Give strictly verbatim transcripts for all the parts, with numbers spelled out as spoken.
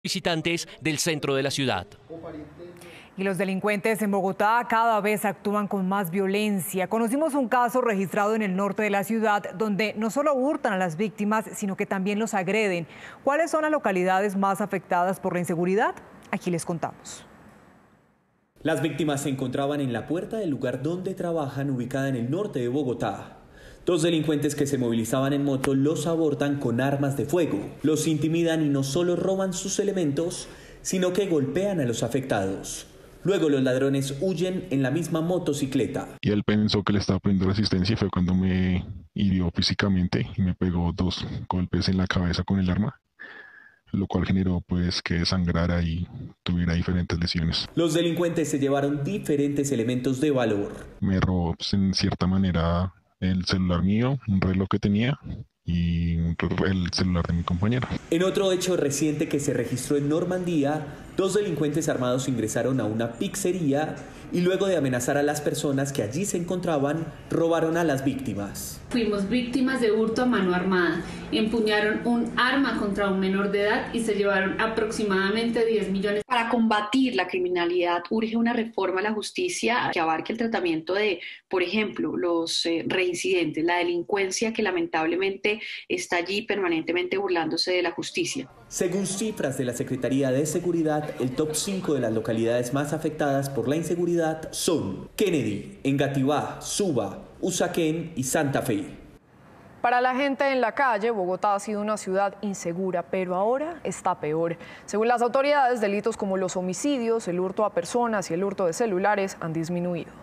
visitantes del centro de la ciudad. Y los delincuentes en Bogotá cada vez actúan con más violencia. Conocimos un caso registrado en el norte de la ciudad donde no solo hurtan a las víctimas, sino que también los agreden. ¿Cuáles son las localidades más afectadas por la inseguridad? Aquí les contamos. Las víctimas se encontraban en la puerta del lugar donde trabajan, ubicada en el norte de Bogotá. Dos delincuentes que se movilizaban en moto los abordan con armas de fuego. Los intimidan y no solo roban sus elementos, sino que golpean a los afectados. Luego los ladrones huyen en la misma motocicleta. Y él pensó que le estaba poniendo resistencia y fue cuando me hirió físicamente y me pegó dos golpes en la cabeza con el arma, lo cual generó pues que sangrara y tuviera diferentes lesiones. Los delincuentes se llevaron diferentes elementos de valor. Me robó pues, en cierta manera el celular mío, un reloj que tenía y el celular de mi compañera. En otro hecho reciente que se registró en Normandía, dos delincuentes armados ingresaron a una pizzería y luego de amenazar a las personas que allí se encontraban, robaron a las víctimas. Fuimos víctimas de hurto a mano armada. Empuñaron un arma contra un menor de edad y se llevaron aproximadamente diez millones. Para combatir la criminalidad urge una reforma a la justicia que abarque el tratamiento de, por ejemplo, los eh, reincidentes, la delincuencia que lamentablemente está allí permanentemente burlándose de la justicia. Según cifras de la Secretaría de Seguridad, el top cinco de las localidades más afectadas por la inseguridad son Kennedy, Engativá, Suba, Usaquén y Santa Fe. Para la gente en la calle, Bogotá ha sido una ciudad insegura, pero ahora está peor. Según las autoridades, delitos como los homicidios, el hurto a personas y el hurto de celulares han disminuido.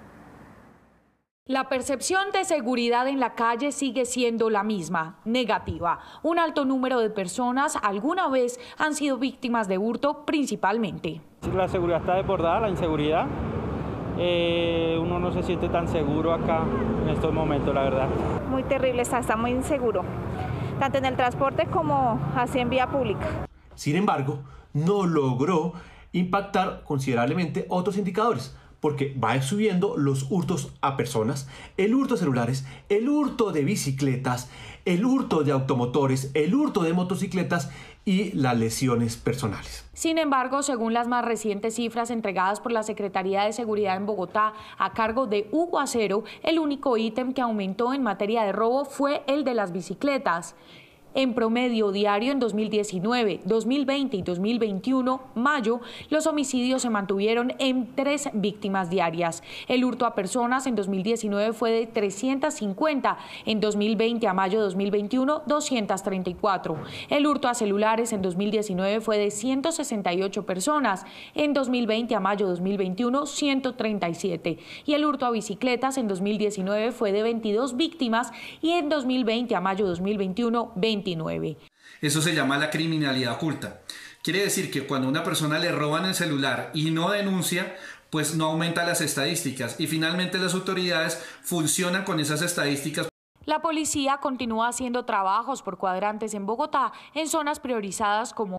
La percepción de seguridad en la calle sigue siendo la misma, negativa. Un alto número de personas alguna vez han sido víctimas de hurto principalmente. La seguridad está desbordada, la inseguridad. Eh, uno no se siente tan seguro acá en estos momentos, la verdad. Muy terrible, está, está muy inseguro, tanto en el transporte como así en vía pública. Sin embargo, no logró impactar considerablemente otros indicadores, porque va subiendo los hurtos a personas, el hurto de celulares, el hurto de bicicletas, el hurto de automotores, el hurto de motocicletas y las lesiones personales. Sin embargo, según las más recientes cifras entregadas por la Secretaría de Seguridad en Bogotá a cargo de Hugo Acero, el único ítem que aumentó en materia de robo fue el de las bicicletas. En promedio diario en dos mil diecinueve, dos mil veinte y dos mil veintiuno, mayo, los homicidios se mantuvieron en tres víctimas diarias. El hurto a personas en dos mil diecinueve fue de trescientas cincuenta, en dos mil veinte a mayo de dos mil veintiuno, doscientas treinta y cuatro. El hurto a celulares en dos mil diecinueve fue de ciento sesenta y ocho personas, en dos mil veinte a mayo de dos mil veintiuno, ciento treinta y siete. Y el hurto a bicicletas en dos mil diecinueve fue de veintidós víctimas y en dos mil veinte a mayo de dos mil veintiuno, veinte. Eso se llama la criminalidad oculta. Quiere decir que cuando a una persona le roban el celular y no denuncia, pues no aumenta las estadísticas y finalmente las autoridades funcionan con esas estadísticas. La policía continúa haciendo trabajos por cuadrantes en Bogotá en zonas priorizadas como